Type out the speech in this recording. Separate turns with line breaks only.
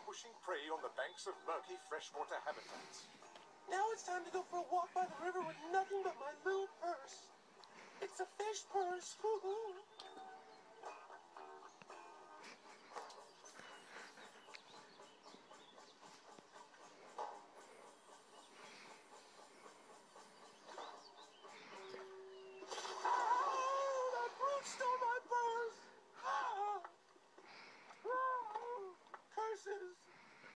ambushing prey on the banks of murky freshwater habitats.
Now it's time to go for a walk by the river with nothing but my little purse. It's a fish purse. Woo-hoo.